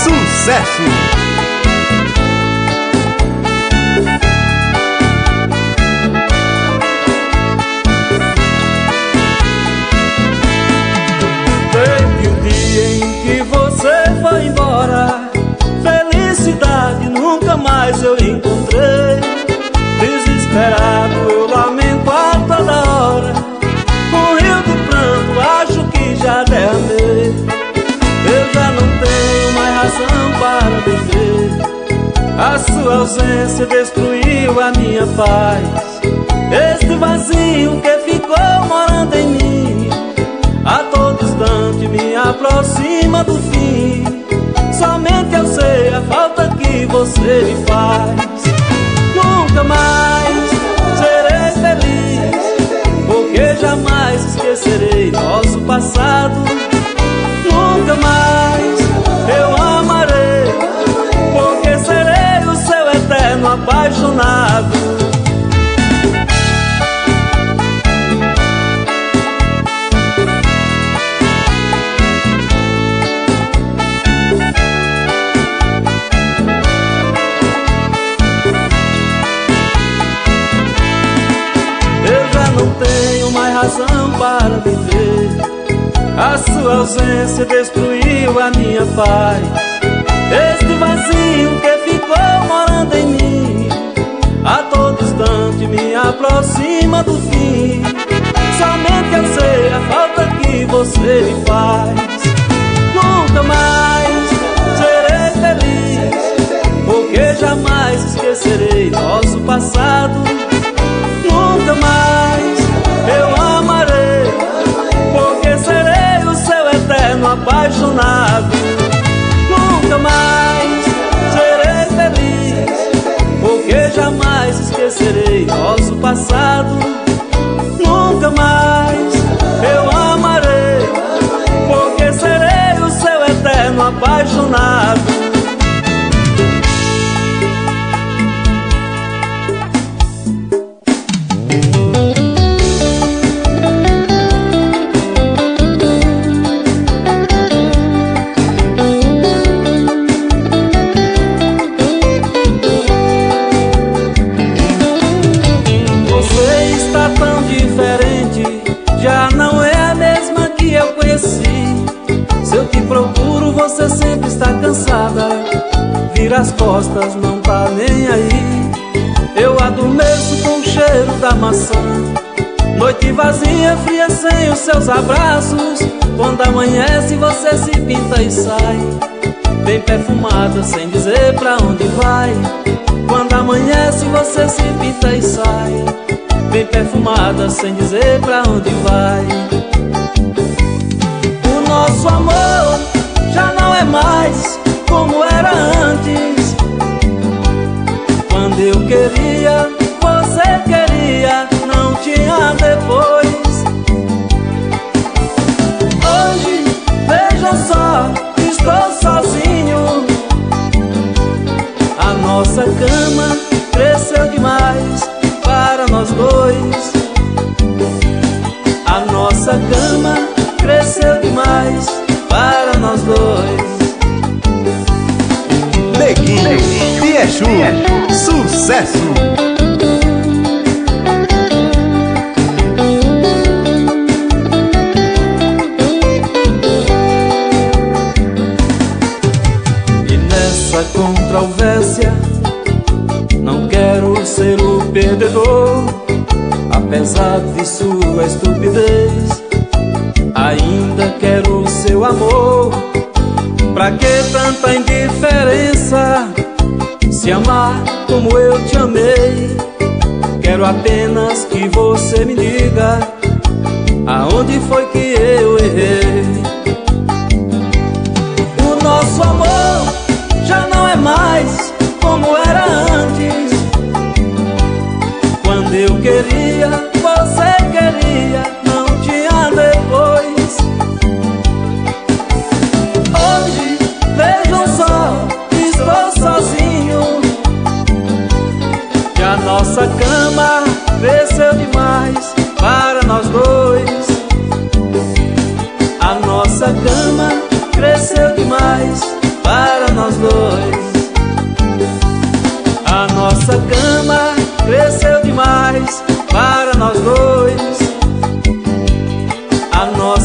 Sucesso! Desde o dia em que você foi embora, felicidade nunca mais eu encontrei. Desesperado eu lamento a toda hora, um rio de pranto acho que já derramei. Eu já não tenho mais razão para viver, a sua ausência destruiu a minha paz. Este vazio que ficou morando em mim, a todo instante me aproxima do fim. Somente eu sei a falta que você me faz. Nunca mais serei feliz, porque jamais esquecerei nosso passado. Nunca mais eu amarei, porque serei o seu eterno apaixonado. Não tenho mais razão para viver, a sua ausência destruiu a minha paz. Este vazio que ficou morando em mim, a todo instante me aproxima do fim. Somente eu sei a falta que você me faz. Nunca mais serei feliz, porque jamais esquecerei nosso passado. Nunca mais eu amarei, porque serei o seu eterno apaixonado. Nunca mais serei feliz, porque jamais esquecerei nosso passado. Nunca mais eu amarei, porque serei o seu eterno apaixonado. Já não é a mesma que eu conheci. Se eu te procuro, você sempre está cansada, vira as costas, não tá nem aí. Eu adormeço com o cheiro da maçã, noite vazia, fria, sem os seus abraços. Quando amanhece, você se pinta e sai, bem perfumada, sem dizer pra onde vai. Quando amanhece, você se pinta e sai, bem perfumada, sem dizer pra onde vai. O nosso amor já não é mais como era antes. Quando eu queria, você queria, não tinha depois. Hoje, vejam só, estou sozinho. A nossa cama cresceu demais para nós dois. A nossa cama cresceu demais para nós dois. Neguinho e Exu, sucesso! E nessa controvérsia não quero ser o perdedor, apesar de sua estupidez. Ainda quero seu amor. Pra que tanta indiferença? Se amar como eu te amei, quero apenas que você me diga aonde foi que eu errei. O nosso amor já não é mais como era antes. Quando eu queria, você queria, não tinha depois. Hoje, vejam só, estou sozinho. E a nossa cama cresceu demais para nós dois.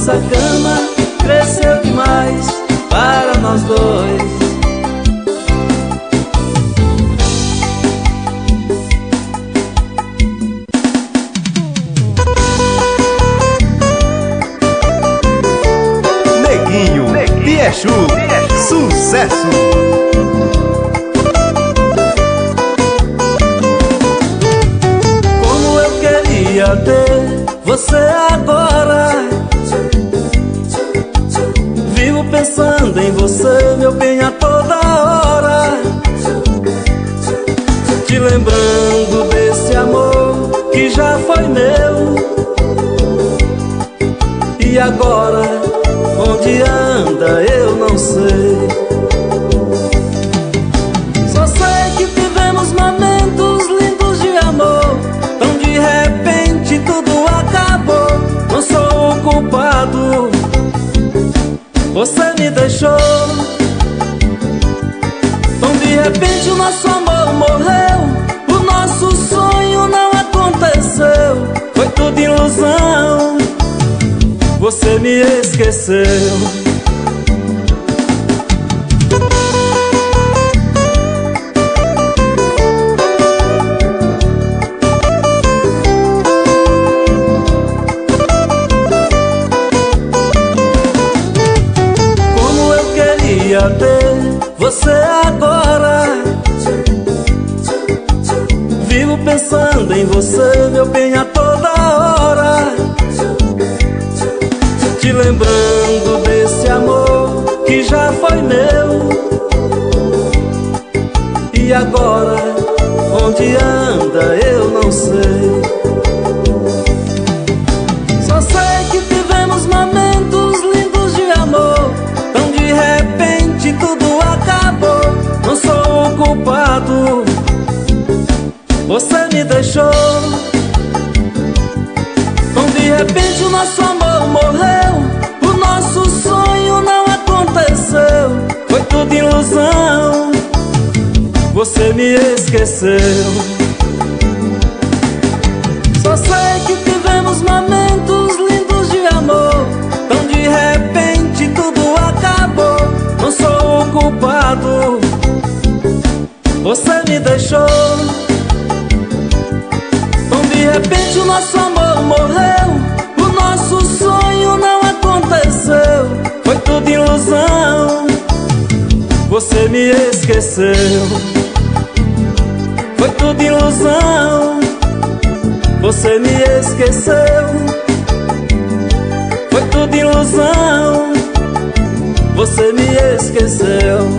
nossa cama cresceu demais para nós dois. Neguinho, Piechu, sucesso! Como eu queria ter você agora. Vivo pensando em você, meu bem, a toda hora. Te lembrando desse amor que já foi meu. E agora, onde anda eu não sei. Só sei que tivemos momentos lindos de amor. Tão de repente tudo acabou. Não sou o culpado, você me deixou. Tão de repente o nosso amor morreu. O nosso sonho não aconteceu. Foi tudo ilusão, você me esqueceu. Como eu queria ter você agora. Vivo pensando em você, meu bem, a toda hora. Te lembrando desse amor que já foi meu. E agora, onde anda eu não sei. Só sei que tivemos momentos lindos de amor. Tão de repente tudo acabou. Não sou o culpado, você me deixou. Tão de repente o nosso amor morreu. O nosso sonho não aconteceu. Foi tudo ilusão, você me esqueceu. Só sei que tivemos momentos lindos de amor. Tão de repente tudo acabou. Não sou o culpado, você me deixou. Tão de repente o nosso amor morreu. O nosso sonho não aconteceu. Foi tudo ilusão, você me esqueceu. Foi tudo ilusão, você me esqueceu. Foi tudo ilusão, você me esqueceu.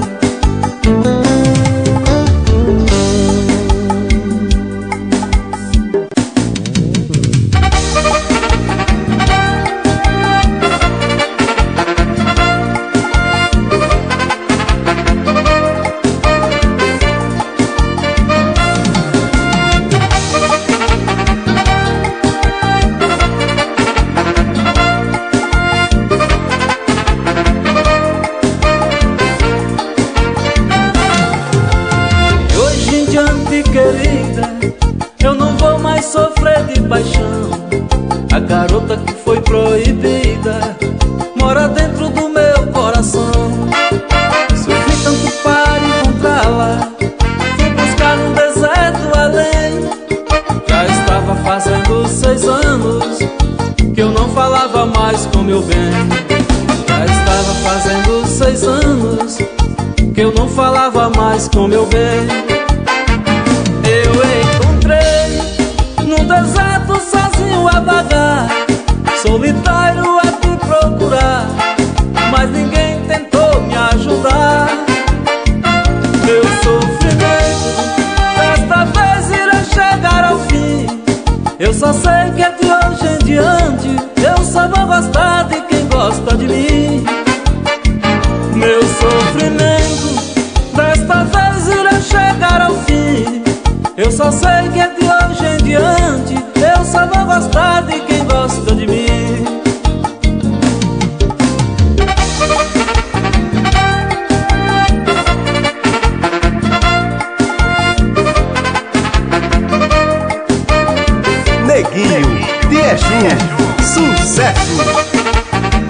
Querida, eu não vou mais sofrer de paixão. A garota que foi proibida mora dentro do meu coração. Sofri tanto para encontrá-la, fui buscar num deserto além. Já estava fazendo 6 anos que eu não falava mais com meu bem. Já estava fazendo 6 anos que eu não falava mais com meu bem. Eu encontrei no deserto sozinho a vagar, solitário a te procurar, mas ninguém tentou me ajudar. Meu sofrimento desta vez irá chegar ao fim. Eu só sei que é de hoje em diante eu só vou gostar de quem gosta de mim. Meu sofrimento desta vez irá chegar ao fim. Eu só sei que é de hoje em diante eu só vou gostar de quem gosta de mim. Neguinho, Piechu, sucesso!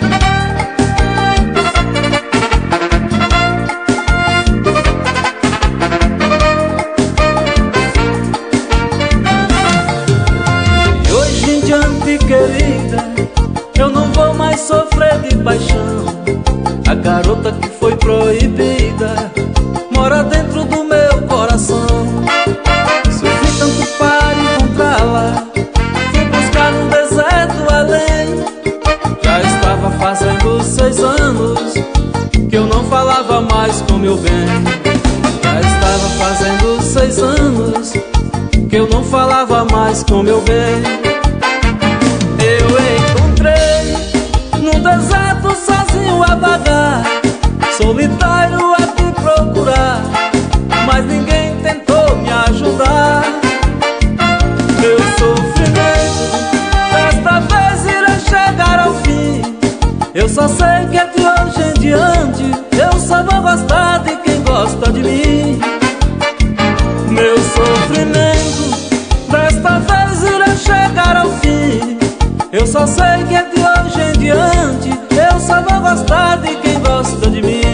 vida, eu não vou mais sofrer de paixão. A garota que foi proibida mora dentro do meu coração. Sofri tanto para encontrá-la, fui buscar no deserto além. Já estava fazendo 6 anos que eu não falava mais com meu bem. Já estava fazendo 6 anos que eu não falava mais com meu bem. Eu encontrei no deserto sozinho a vagar, solitário a te procurar, mas ninguém tentou me ajudar. Meu sofrimento desta vez irá chegar ao fim. Eu só sei que de hoje em diante eu só vou gostar de quem gosta de mim. Meu sofrimento desta vez irá chegar ao fim. Eu só sei que de hoje em diante eu só vou gostar de quem gosta de mim.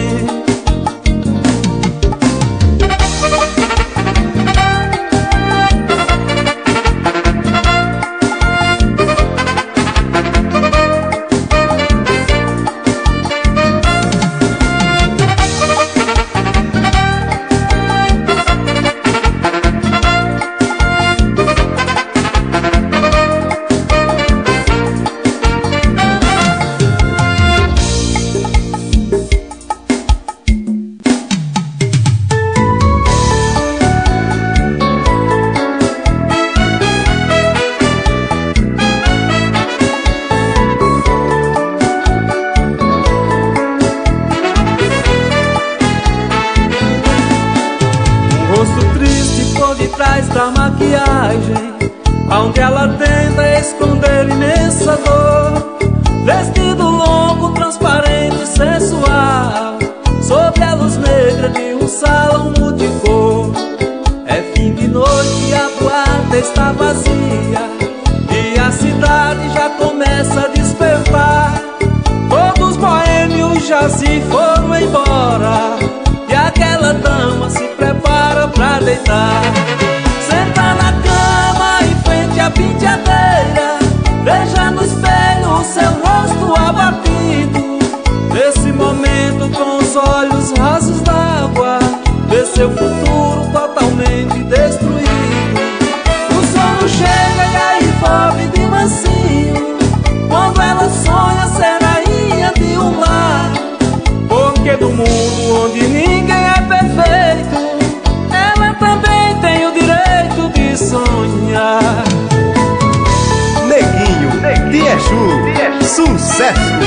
Da maquiagem, onde ela tenta esconder imensa dor. Vestido longo, transparente, sensual, sob a luz negra de um salão multicor. É fim de noite e a boate está vazia, e a cidade já começa a despertar. Todos os boêmios já se foram embora, e aquela dama se prepara pra deitar. Senta na cama em frente à penteadeira, veja no espelho o seu rosto abatido. Nesse momento, com os olhos rasos d'água, vê seu futuro totalmente destruído. O sono chega e a envolve de mansinho, quando ela sonha ser rainha de um lar. Porque do mundo onde ninguém é perfeito, ela também tem o direito de sonhar. Neguinho de Exu, sucesso!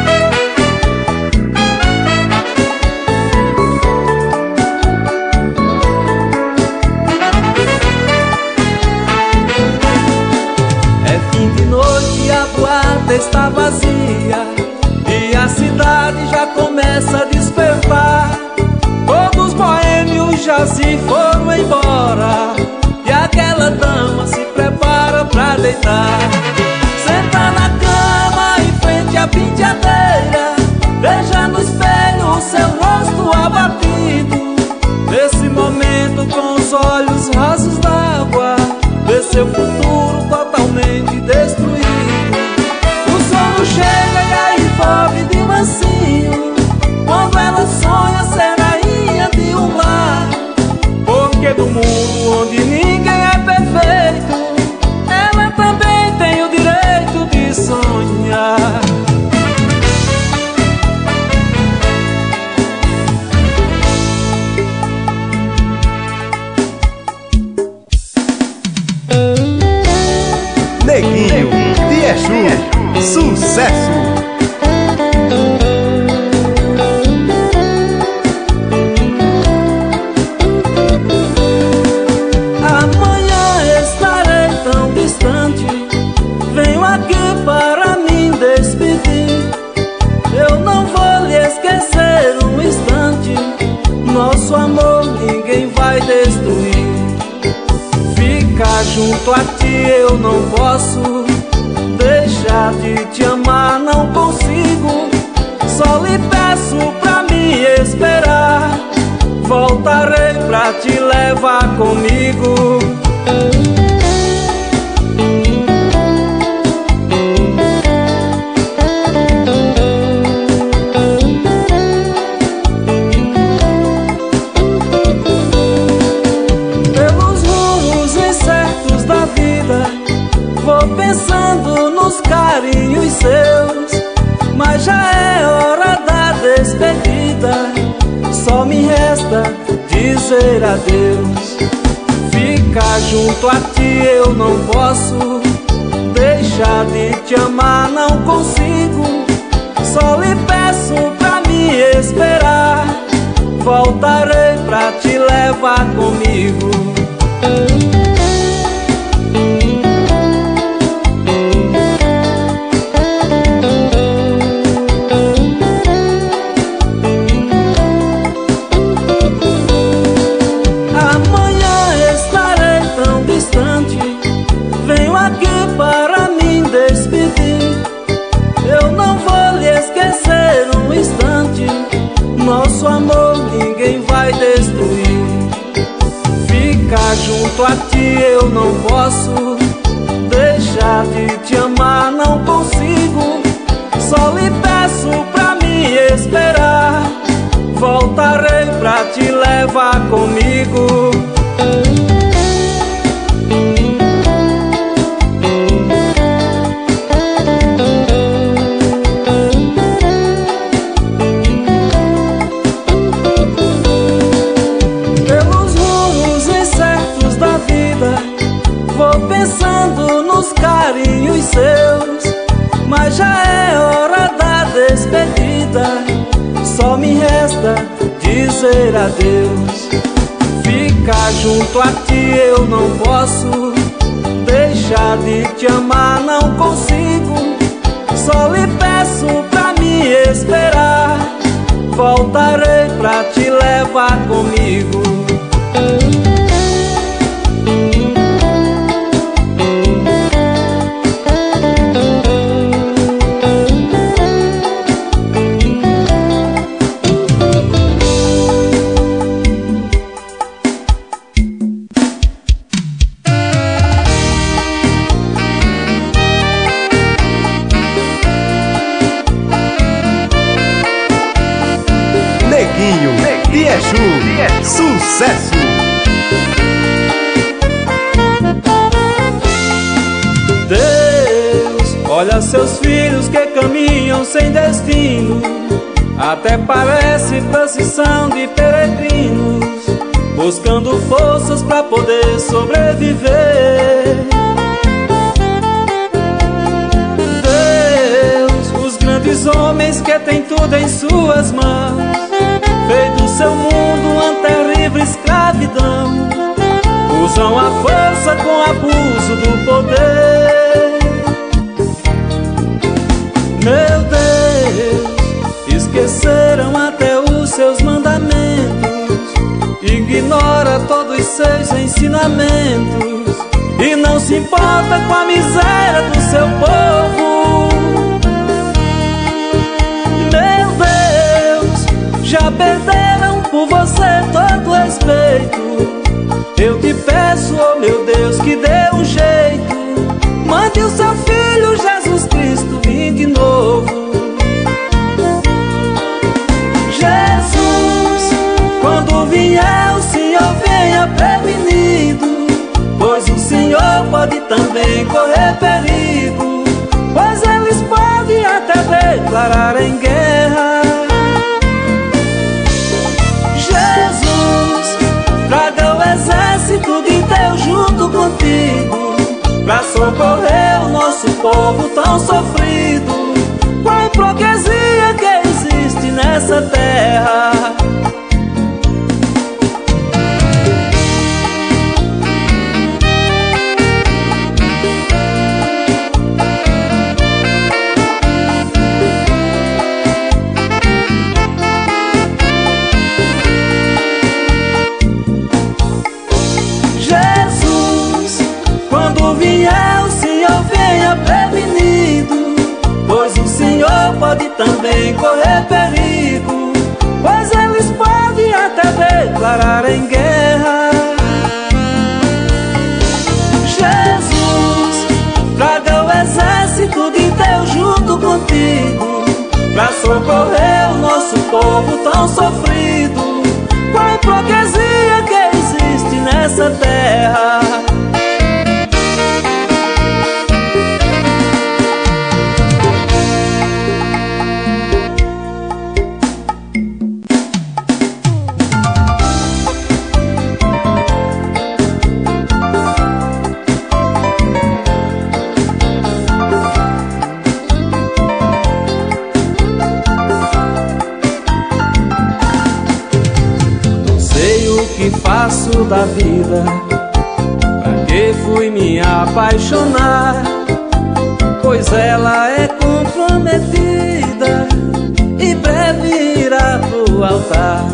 É fim de noite e a boate está vazia, e a cidade já começa a despertar. Todos os boêmios já se foram embora, e aquela dama se prepara pra deitar. Senta na cama em frente à penteadeira, veja no espelho o seu rosto abatido. Nesse momento, com os olhos rasos d'água, vê seu futuro totalmente destruído. O sono chega e a envolve de mansinho, quando ela sonha ser rainha de um lar. Porque do mundo onde ninguém é perfeito, ela também tem o direito de sonhar. Neguinho de Exu, sucesso! Amanhã estarei tão distante, venho aqui para me despedir. Eu não vou lhe esquecer um instante, nosso amor ninguém vai destruir. Ficar junto a ti eu não posso, deixar de te amar não consigo. Só lhe peço pra me esperar, voltarei pra te levar comigo. dizer adeus. Ficar junto a ti eu não posso, deixar de te amar não consigo. Só lhe peço pra me esperar, voltarei pra te levar comigo. Para me despedir, eu não vou lhe esquecer um instante. Nosso amor ninguém vai destruir. Ficar junto a ti eu não posso, deixar de te amar não consigo. Só lhe peço pra me esperar, voltarei pra te levar comigo. Pensando nos carinhos seus, mas já é hora da despedida. Só me resta dizer adeus. Ficar junto a ti eu não posso, deixar de te amar não consigo. Só lhe peço pra me esperar, voltarei pra te levar comigo. De Exu, sucesso! Deus, olha seus filhos que caminham sem destino. Até parece procissão de peregrinos, buscando forças pra poder sobreviver. Deus, os grandes homens que têm tudo em suas mãos, fez do seu mundo uma terrível escravidão, usam a força com abuso do poder. Meu Deus, esqueceram até os seus mandamentos, ignora todos os seus ensinamentos e não se importa com a miséria do seu povo. Meu Deus, já perderam por você todo respeito. Eu te peço, oh meu Deus, que dê um jeito, mande o seu filho Jesus Cristo vir de novo. Jesus, quando vier o Senhor venha prevenido, pois o Senhor pode também correr perigo, pois eles podem até declarar em guerra. Jesus, traga o exército de Deus junto contigo, pra socorrer o nosso povo tão sofrido, com a hipocrisia que existe nessa terra. Prevenido, pois o Senhor pode também correr perigo, pois eles podem até declarar em guerra. Jesus, traga o exército de Deus junto contigo, pra socorrer o nosso povo tão sofrido, com a hipocrisia que existe nessa terra. faço da vida? Pra que fui me apaixonar? Pois ela é comprometida e breve irá pro altar.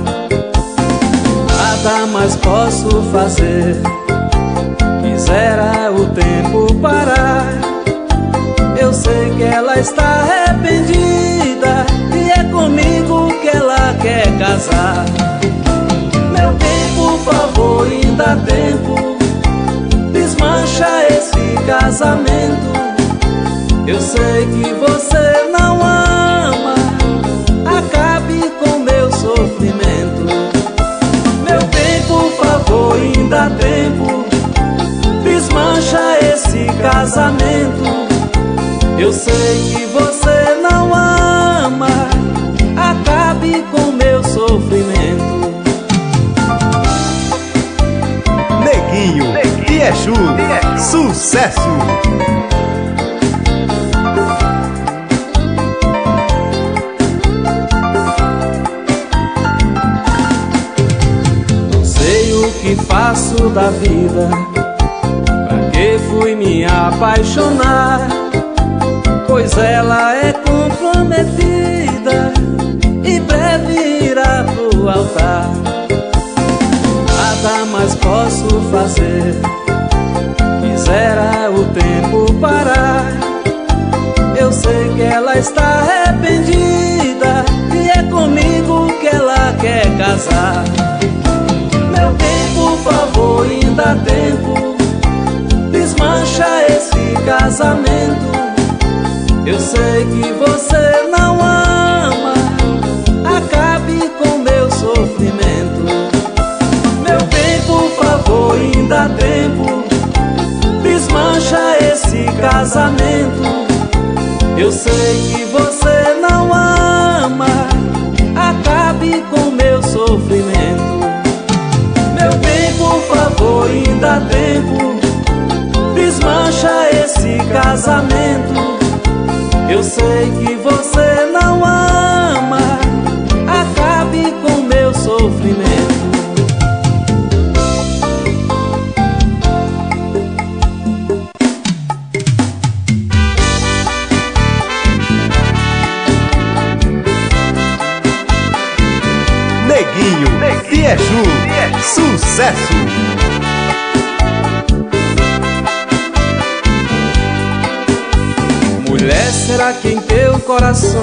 Nada mais posso fazer, quisera o tempo parar. Eu sei que ela está arrependida e é comigo que ela quer casar. Meu bem, por favor, ainda há tempo, desmancha esse casamento. Eu sei que você não ama, acabe com meu sofrimento. Meu bem, por favor, ainda há tempo, desmancha esse casamento. Eu sei que você não ama, acabe com meu sofrimento. Neguinho e Exu, sucesso! Não sei o que faço da vida, pra que fui me apaixonar? Pois ela é comprometida e breve irá pro altar. Nada mais posso fazer, quisera o tempo parar. Eu sei que ela está arrependida e é comigo que ela quer casar. Meu bem, por favor, ainda há tempo, desmancha esse casamento. Eu sei que você não ama, acabe com meu sofrimento. Meu bem, por favor, ainda há tempo, desmancha esse casamento. Eu sei que você não ama, acabe com meu sofrimento. Meu bem, por favor, ainda há tempo, desmancha esse casamento. Eu sei que você não ama, acabe com meu sofrimento. Neguinho e Exu, sucesso! Mulher, será que em teu coração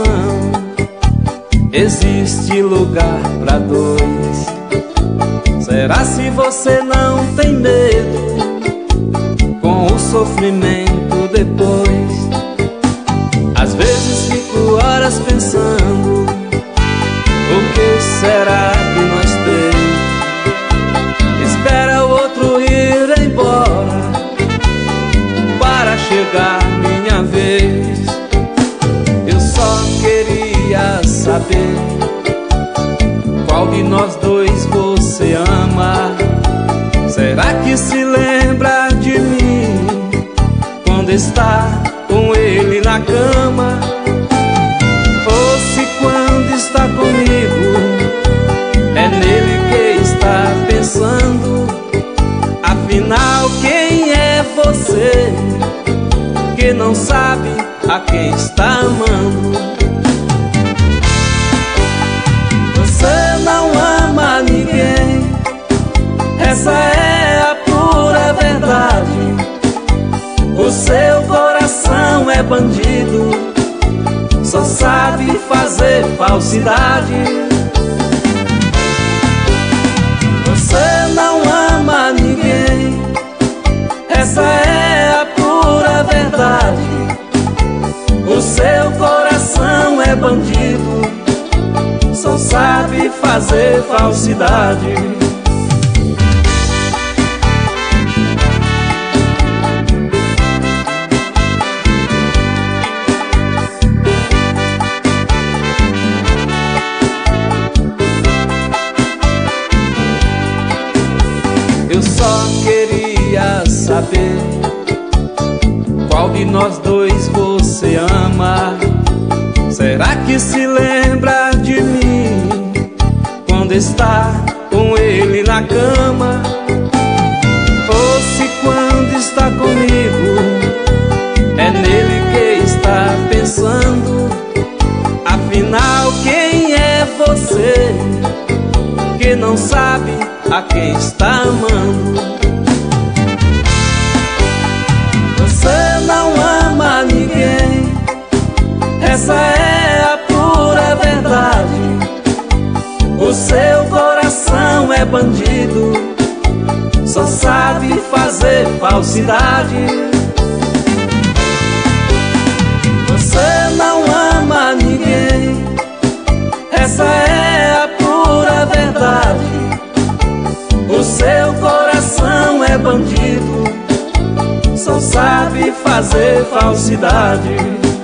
existe lugar pra dois? Será se você não tem medo com o sofrimento depois? Às vezes fico horas pensando, o que será que nós três? Espera o outro ir embora para chegar minha vez. Eu só queria saber qual de nós dois você ama. Será que se lembra de mim quando está com ele na cama? Ou se quando está comigo é nele que está pensando? Afinal, quem é você que não sabe a quem está amando? Você não ama ninguém, essa é a pura verdade. O seu coração é bandido, só sabe fazer falsidade. Você não ama ninguém, essa é a pura verdade. O seu coração é bandido, só sabe fazer falsidade. Eu só queria saber qual de nós dois você ama. Será que se lembra de mim quando está com ele na cama? está comigo, é nele que está pensando. Afinal, quem é você que não sabe a quem está amando? Você não ama ninguém, essa é a pura verdade. O seu coração é bandido, só sabe fazer falsidade. Você não ama ninguém, essa é a pura verdade. O seu coração é bandido, só sabe fazer falsidade.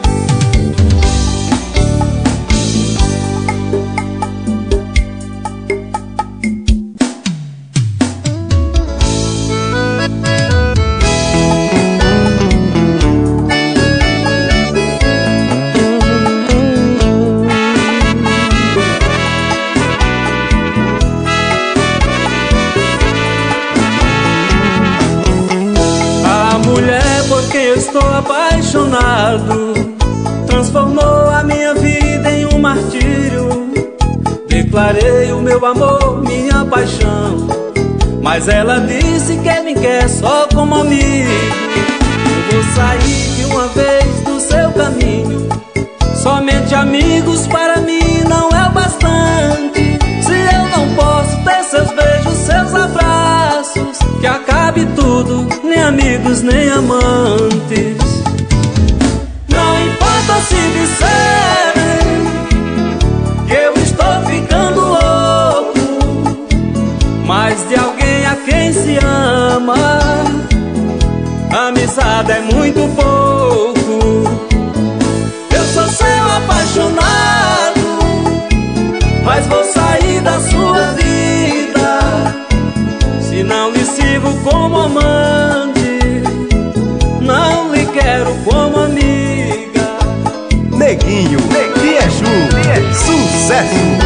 Estou apaixonado, transformou a minha vida em um martírio. Declarei o meu amor, minha paixão, mas ela disse que me quer só como amigo. Eu vou sair de uma vez do seu caminho, somente amigos para mim não é o bastante. Se eu não posso ter seus beijos, seus abraços, que acabe tudo, nem amigos nem amantes. Não importa se disserem que eu estou ficando louco, mas de alguém a quem se ama, amizade é muito pouco. Eu sou seu apaixonado, mas vou sair da sua vida. Se não lhe sirvo como amante, não lhe quero como amiga. Neguinho, Piachu, sucesso!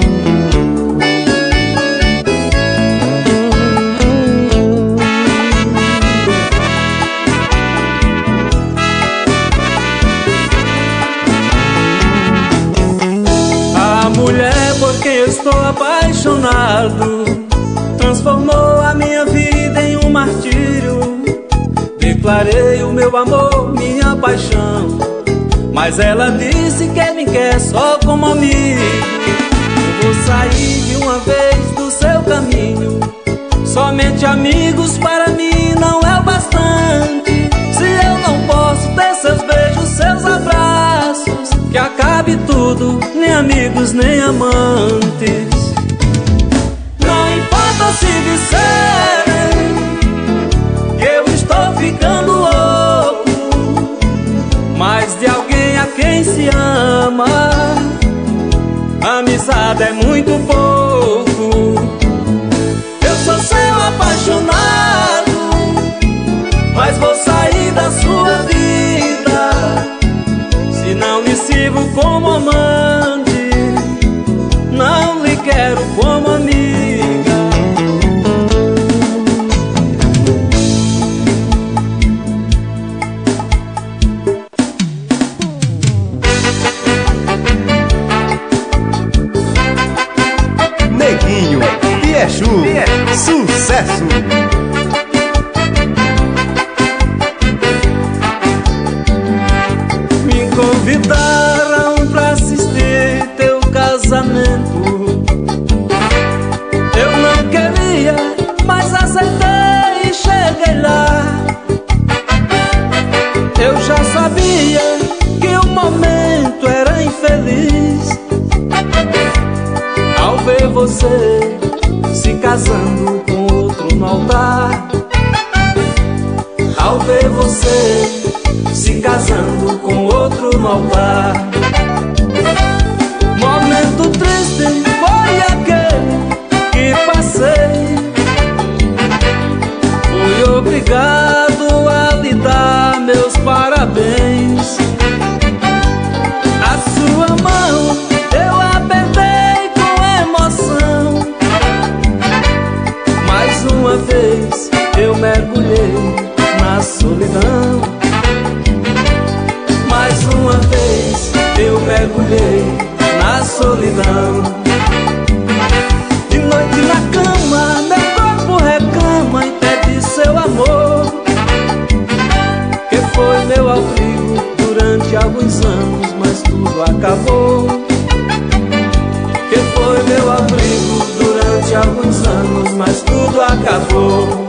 A mulher por quem eu estou apaixonado transformou a minha vida em um martírio. Declarei o meu amor, minha paixão, mas ela disse que me quer só como amigo. Eu vou sair de uma vez do seu caminho, somente amigos para mim não é o bastante. Se eu não posso ter seus beijos, seus abraços, que acabe tudo, nem amigos nem amantes. Não importa se disserem que eu estou ficando louco, mas de alguém a quem se ama, amizade é muito pouco. Eu sou seu apaixonado, mas vou sair da sua vida. Se não lhe sirvo como amante, não lhe quero como amiga. Neguinho, Piachu, sucesso! Me convidaram pra assistir teu casamento. Eu não queria, mas aceitei e cheguei lá. Eu já sabia que o momento era infeliz ao ver você se casando com outro no altar. Ao ver você se casando com outro no altar. Momento triste foi aquele que passei. Fui obrigado a lhe dar meus parabéns. A sua mão eu apertei com emoção. Mais uma vez eu mergulhei na mergulhei na solidão. De noite na cama, meu corpo reclama e pede seu amor, que foi meu abrigo durante alguns anos, mas tudo acabou. Que foi meu abrigo durante alguns anos, mas tudo acabou.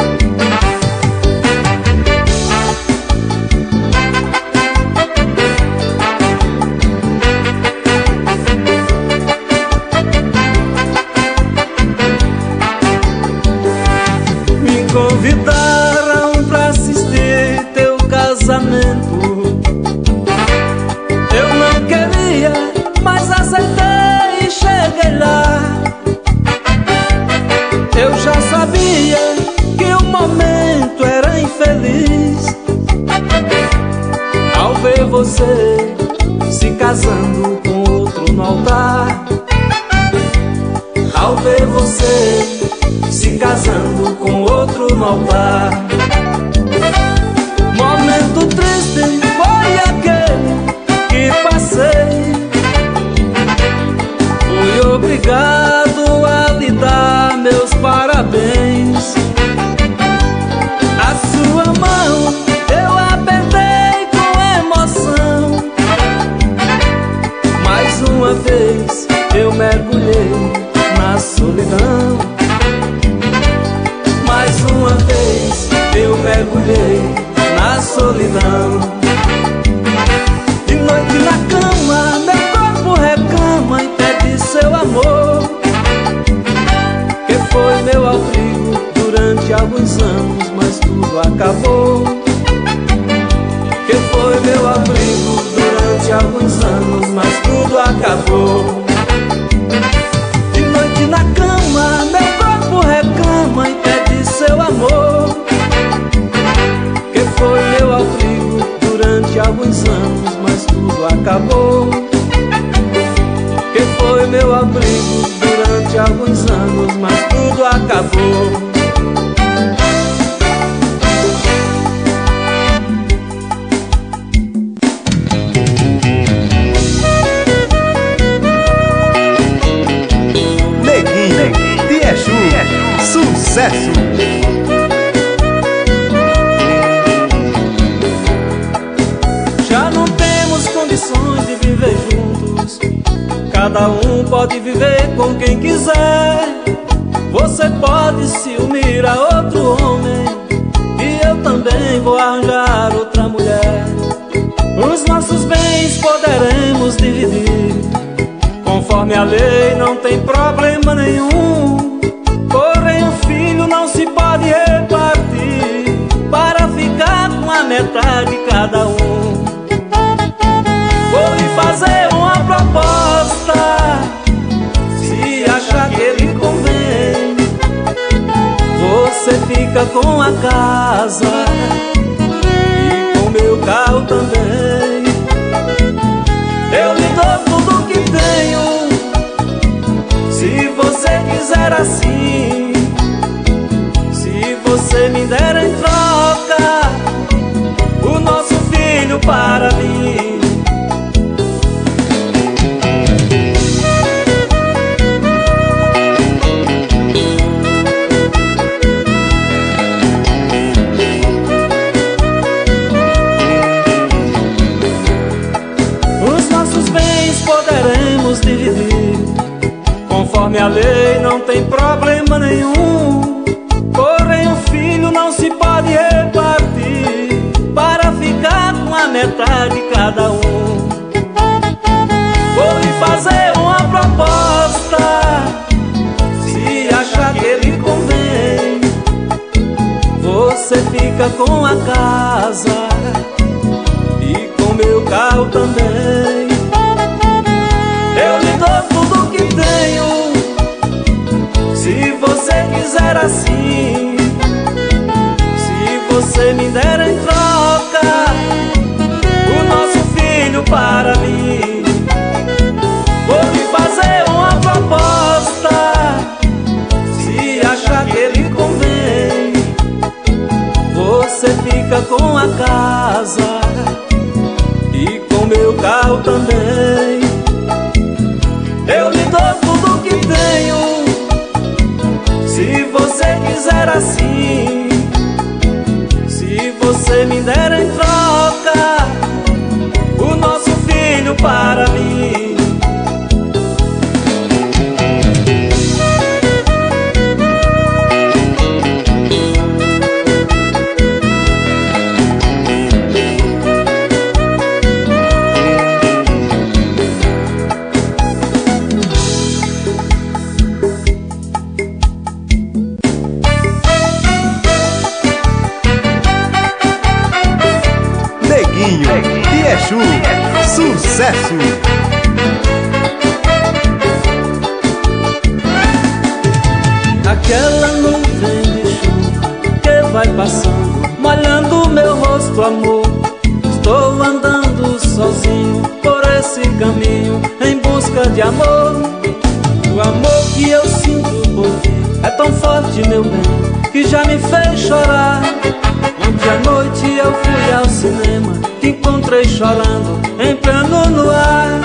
Convidaram pra assistir teu casamento. Eu não queria, mas aceitei e cheguei lá. Eu já sabia que o momento era infeliz ao ver você se casando com outro no altar. Ao ver você se casando com outro no altar. Momento triste foi aquele que passei. Fui obrigado a lhe dar meus parabéns. A sua mão eu apertei com emoção. Mais uma vez eu mergulhei na solidão. Mais uma vez eu mergulhei na solidão. De noite na cama, meu corpo reclama e pede seu amor, que foi meu abrigo durante alguns anos, mas tudo acabou. Que foi meu abrigo durante alguns anos, mas tudo acabou. De noite na cama, meu corpo reclama e pede seu amor, que foi meu abrigo durante alguns anos, mas tudo acabou. Que foi meu abrigo durante alguns anos, mas tudo acabou. Sucesso! Já não temos condições de viver juntos. Cada um pode viver com quem quiser. Você pode se unir a outro homem e eu também vou arranjar outra mulher. Os nossos bens poderemos dividir. Conforme a lei não tem problema nenhum. Porém o filho não se pode repartir para ficar com a metade de cada um. Vou lhe fazer uma proposta, se achar que ele convém. Você fica com a casa e com meu carro também. Eu lhe dou tudo que tenho, se você quiser assim. Se você me der em troca o nosso filho para mim. Os nossos bens poderemos dividir. Conforme a lei não tem problema nenhum. Porém o filho não se pode repartir para ficar com a metade de cada um. Vou lhe fazer uma proposta, se achar que ele convém. Você fica com a casa e com meu carro também. Eu lhe dou tudo que tenho, se você quiser assim. Se você me der em troca o nosso filho para mim. Vou lhe fazer uma proposta, se achar que ele convém. Você fica com a casa e com meu carro também. fizer assim, se você me der em troca o nosso filho para mim. Piachu, sucesso! Aquela nuvem de chuva que vai passando, molhando meu rosto, amor. Estou andando sozinho por esse caminho em busca de amor. O amor que eu sinto por ti é tão forte, meu bem, que já me fez chorar. Ontem à noite eu fui ao cinema, te encontrei chorando em pleno no ar.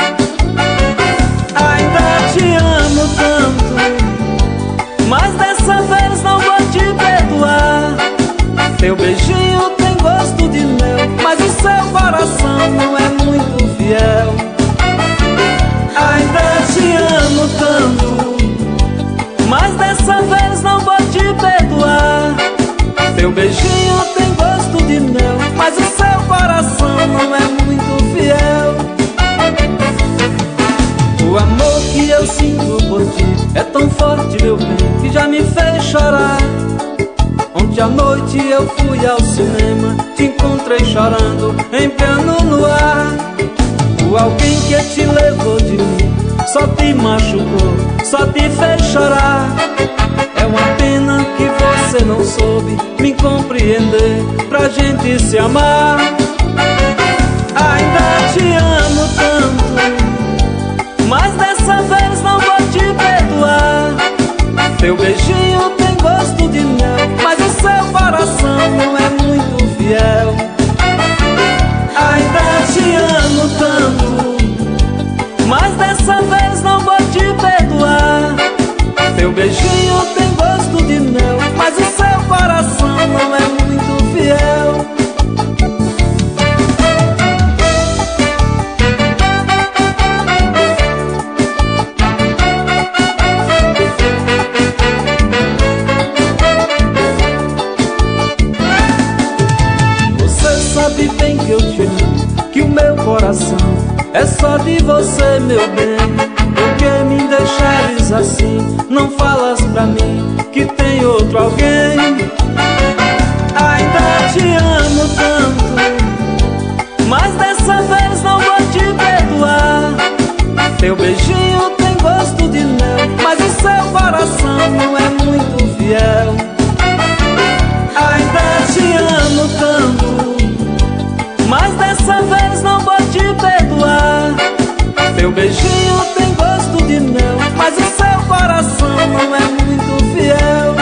Ainda te amo tanto, mas dessa vez não vou te perdoar. Teu beijinho tem gosto de mel, mas o seu coração não é muito fiel. Ainda te amo tanto, mas dessa vez não vou te perdoar. Teu beijinho tem gosto de mel, mas o seu coração não é muito fiel. O amor que eu sinto por ti é tão forte, meu bem, que já me fez chorar. Ontem à noite eu fui ao cinema, te encontrei chorando em pleno no ar. O alguém que te levou de mim só te machucou, só te fez chorar. É uma pena que você não soube me compreender pra gente se amar. Ainda te amo tanto, mas dessa vez não vou te perdoar. Teu beijinho tem gosto de mel, mas o seu coração não é muito fiel. Ainda te amo tanto, mas dessa vez não vou te perdoar. Teu beijinho tem gosto de mel, mas o seu coração não é muito fiel. Você sabe bem que eu te amo, que o meu coração é só de você, meu bem. Por que me deixares assim? Não falas pra mim que tem outro alguém. Ainda te amo tanto, mas dessa vez não vou te perdoar. Teu beijinho tem gosto de mel, mas o seu coração não é muito fiel. Ainda te amo tanto, mas dessa vez não vou te perdoar. Teu beijinho tem gosto de mel, mas o seu coração não é muito fiel.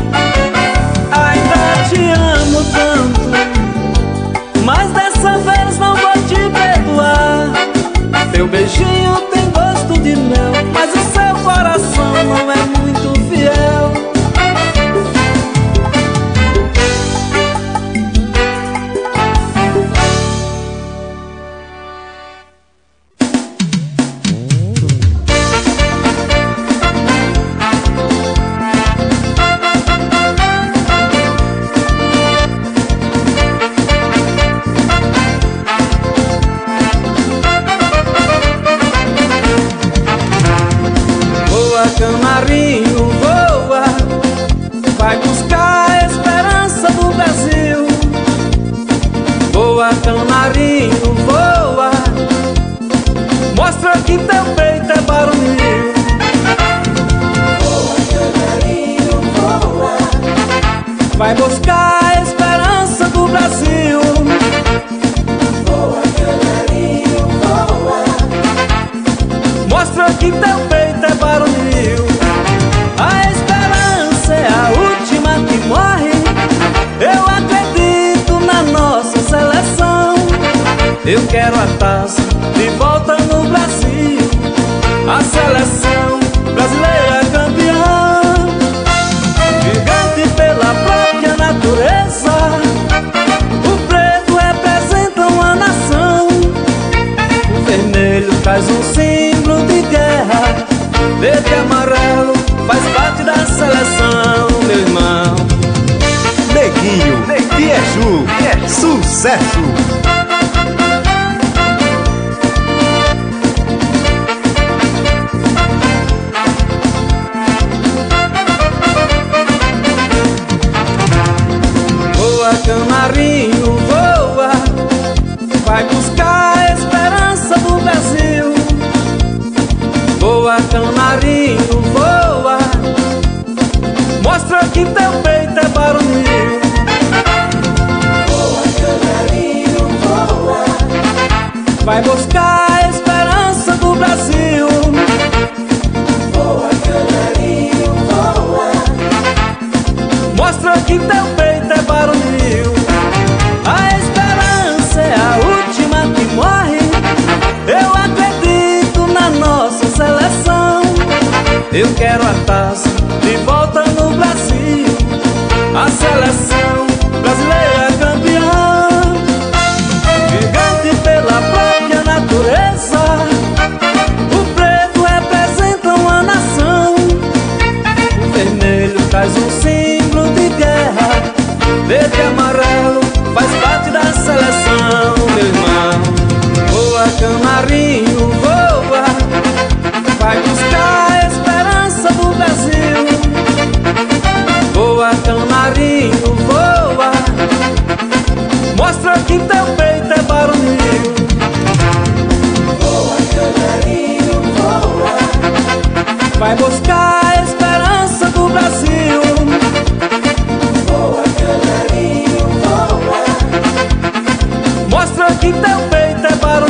Ainda te amo tanto, mas dessa vez não vou te perdoar. Teu beijinho tem gosto de mel, mas o seu coração não é muito fiel. Canarinho voa, vai buscar a esperança do Brasil. Voa, canarinho voa, mostra que teu peito é baronil. Voa, canarinho voa, vai buscar a esperança do Brasil. Voa, canarinho voa, mostra que teu peito é baronil. A esperança é a última que morre. Eu acredito na nossa seleção. Eu quero a taça de volta no Brasil. A seleção brasileira campeã. Gigante traz um símbolo de guerra. Verde e amarelo faz parte da seleção, meu irmão. Neguinho de Exu, sucesso! Voa, canarinho, voa, vai buscar a esperança do Brasil. Voa, canarinho, voa, mostra que teu peito é baronil. Voa, canarinho, voa, Vai buscar a esperança do Brasil. voa, canarinho, voa, Mostra que teu peito é baronil. A esperança é a última que morre. Eu acredito na nossa seleção. Eu quero a taça de volta no Brasil. A seleção brasileira é campeã. Gigante pela própria natureza. O preto representa uma nação. O vermelho traz um símbolo de guerra. Verde e amarelo faz parte da seleção, meu irmão. Voa, canarinho, voa, vai buscar a esperança do Brasil. Voa, canarinho, voa, mostra que teu peito é baronil. voa, canarinho, voa, Vai buscar a esperança do Brasil. voa, canarinho, voa, Mostra que teu peito é baronil.